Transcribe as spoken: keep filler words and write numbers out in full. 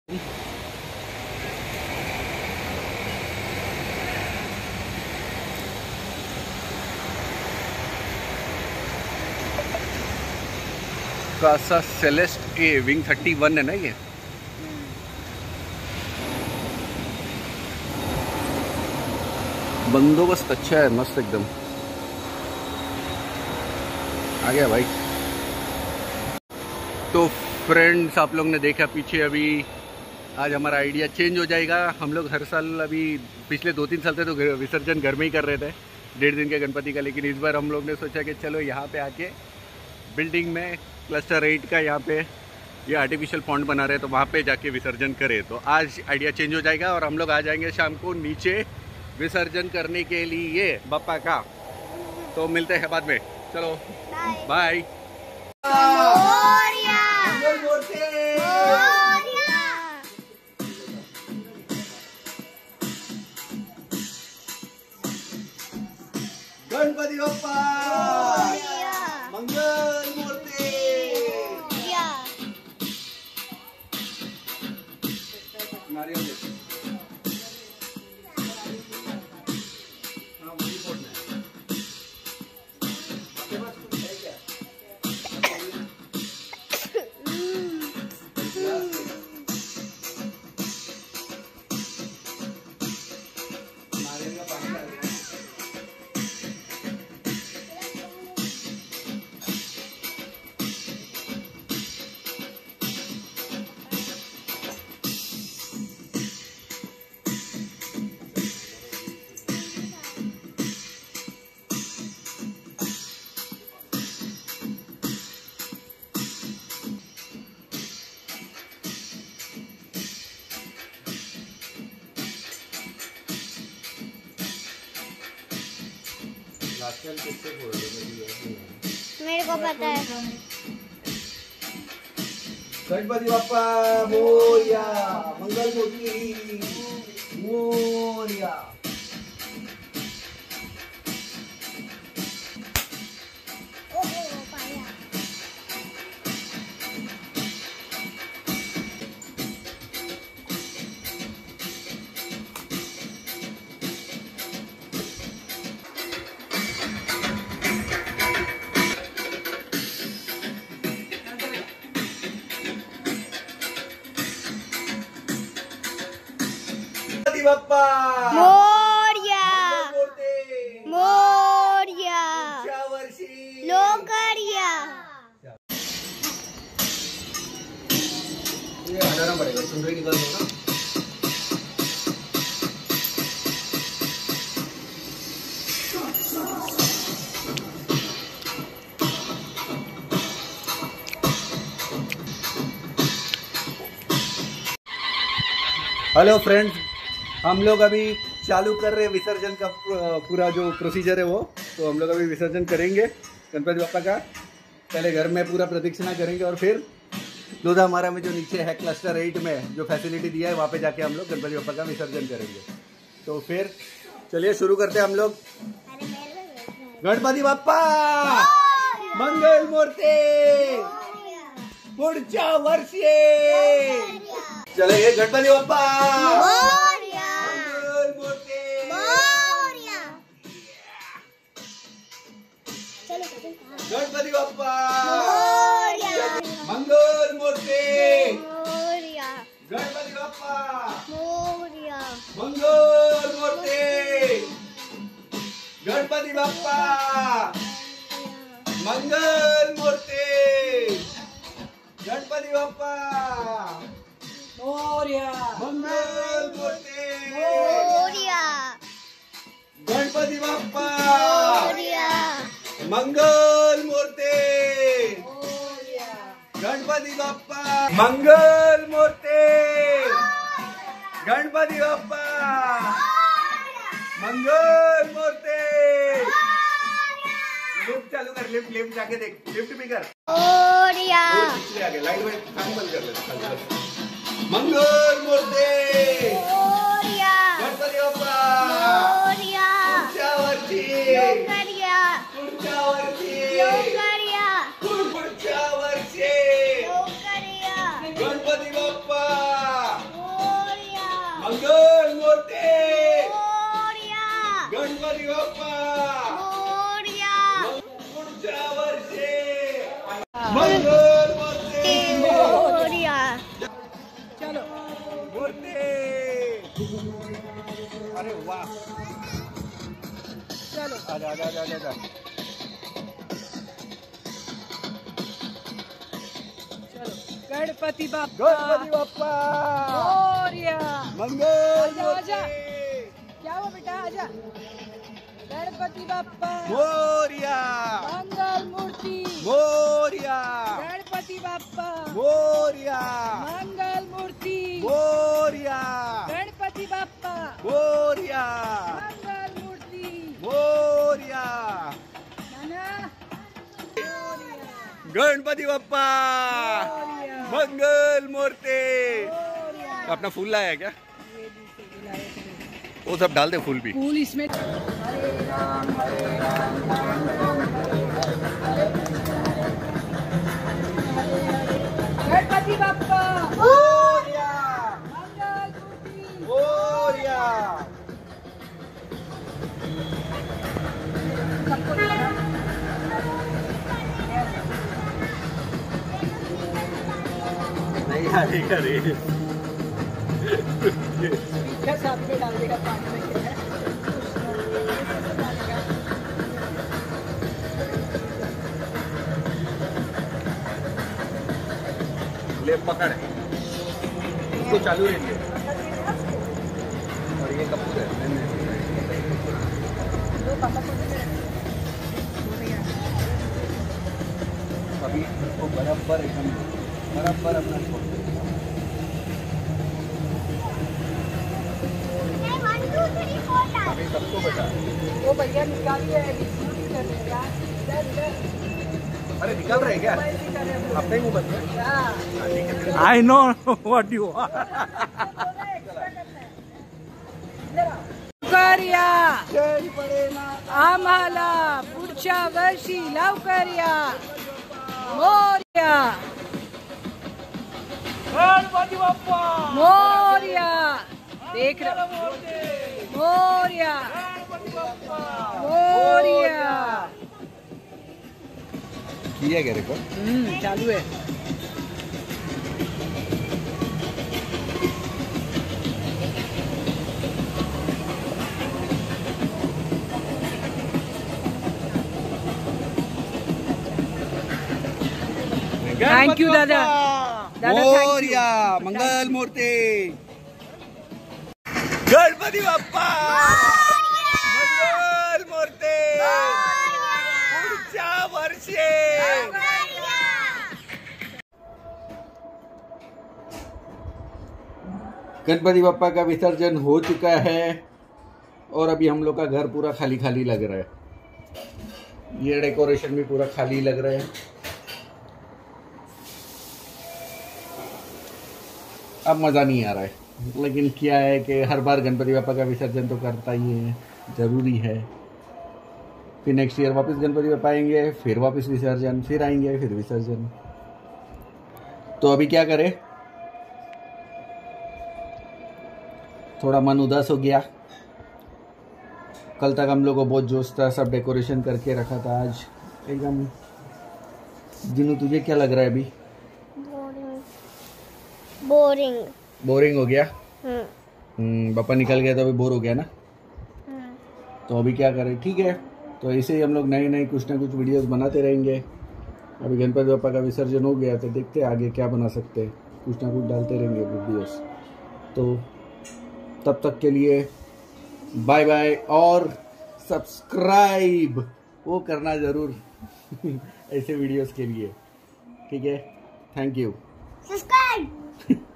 Kasa Celeste A wing thirty one है ना ये। बंदोबस्त अच्छा है, मस्त एकदम। आ गया भाई। तो फ्रेंड्स, आप लोग ने देखा पीछे, अभी आज हमारा आइडिया चेंज हो जाएगा। हम लोग हर साल, अभी पिछले दो तीन साल से तो विसर्जन घर में ही कर रहे थे, डेढ़ दिन के गणपति का। लेकिन इस बार हम लोग ने सोचा कि चलो यहाँ पे आके बिल्डिंग में क्लस्टर एट का यहाँ पे ये आर्टिफिशियल पॉन्ड बना रहे हैं, तो वहाँ पे जाके विसर्जन करें। तो आज आइडिया चेंज हो जाएगा और हम लोग आ जाएंगे शाम को नीचे विसर्जन करने के लिए बप्पा का। तो मिलते हैं बाद में, चलो बाय। गणपति बप्पा मंगल मूर्ति। नारियल मेरे को पता है। गणपति बप्पा मोरया, मंगल मूर्ति मोरया। बप्पा मोरया मोरया लोकरिया। ये हटाना पड़ेगा, चुनरी निकाल दो ना। हेलो फ्रेंड्स, हम लोग अभी चालू कर रहे हैं विसर्जन का पूरा जो प्रोसीजर है वो। तो हम लोग अभी विसर्जन करेंगे गणपति बप्पा का। पहले घर में पूरा प्रदक्षिणा करेंगे और फिर लोधा हमारा में जो नीचे है क्लस्टर एट में जो फैसिलिटी दिया है वहाँ पे जाके हम लोग गणपति बप्पा का विसर्जन करेंगे। तो फिर चलिए शुरू करते हैं हम लोग। गणपति बप्पा मंगल मूर्ति पुढच्या वर्षी। चलिए गणपति बप्पा गणपति बप्पा मंगल मूर्ति। गणपति बप्पा मंगल मूर्ति। गणपति बप्पा मंगल मूर्ति। गणपति बप्पा मोरया मंगल मूर्ति। गणपति बप्पा मंगल मूर्ति। गणपति बप्पा मंगल मूर्ति। गणपति बप्पा मंगल मूर्ति। लिफ्ट चालू कर, लिफ्ट लिफ्ट जाके देख, लिफ्ट भी कर। मोरया आगे लाइट में फैन बंद कर ले। मंगल मूर्ति। गणपति बप्पा पुढच्या वर्षी। पुढच्या वर्षी पुढच्या वर्षी गणपति बप्पा मंगल मूर्ती मोरया गणपती बाप्पा मोरया पुढच्या वर्षी मंगल मूर्ती मोरया चलो मूर्ती अरे वाह चलो आजा आजा आजा आजा चलो गणपति बाप्पा गणपती बाप्पा मोरया मंगल आजा, आजा। मूर्ती क्या हुआ बेटा आजा गणपति बाप्पा मोरया मंगल मूर्ति मोरया गणपति बाप्पा मोरया मंगल मूर्ति मोरया गणपति बाप्पा मोरया मंगल मूर्ति मोरया नाना गणपती बाप्पा मोरया मंगल मूर्ति मोरया अपना फूल लाया क्या ये भी से बुलाए थे। वो सब डाल दे फूल भी फूल इसमें गणपति बाप्पा मोरया मंगल मूर्ति मोरया नहीं आएगा रे क्या साथ में डाल देगा पानी में क्या है? ले पकड़ इसको चालू रहेंगे और ये कपूर है दो पापा को दे दे। अभी इसको बराबर एकदम बराबर अपना छोड़ दे। वन टू थ्री फोर अभी सबको बता वो भैया निकालिए डिस्ट्रीब्यूट कर रहे हैं यार। इधर इधर अरे निकल रहे क्या मोबाइल भी कर रहे हैं। अपने ही मुंह बंद है हाँ। आई नो व्हाट यू लवकर या आम्हाला पुढच्या वर्षी लवकर या मोरया गणपती बाप्पा मोरया देख रहे मोरया मोरया किया क्या रिकॉर्ड हम्म चालू है थैंक यू दादा दादा थैंक यू मोरया मंगल मूर्ति गणपती बाप्पा मंगल मूर्ति पुढच्या वर्षी गणपति बाप्पा का विसर्जन हो चुका है और अभी हम लोग का घर पूरा खाली खाली लग रहा है। ये डेकोरेशन भी पूरा खाली लग रहा है। अब मज़ा नहीं आ रहा है, लेकिन क्या है कि हर बार गणपति बाप्पा का विसर्जन तो करता ही है, ज़रूरी है। फिर नेक्स्ट ईयर वापस गणपति बाप्पा आएंगे, फिर वापस विसर्जन, फिर आएंगे, फिर विसर्जन। तो अभी क्या करें, थोड़ा मन उदास हो गया। कल तक हम लोग को बहुत जोश था, सब डेकोरेशन करके रखा था। आज एकदम जिनू तुझे क्या लग रहा है अभी? बोरिंग बोरिंग हो गया। हम्म हम्म, पापा निकल गया तो अभी बोर हो गया ना। हम्म तो अभी क्या करें, ठीक है। तो ऐसे ही हम लोग नए नए कुछ ना कुछ वीडियोस बनाते रहेंगे। अभी गणपति बाप्पा का विसर्जन हो गया तो देखते हैं आगे क्या बना सकते हैं, कुछ ना कुछ डालते रहेंगे वीडियोस। तो तब तक के लिए बाय बाय और सब्सक्राइब वो करना ज़रूर ऐसे वीडियोस के लिए, ठीक है। Thank you. सब्सक्राइब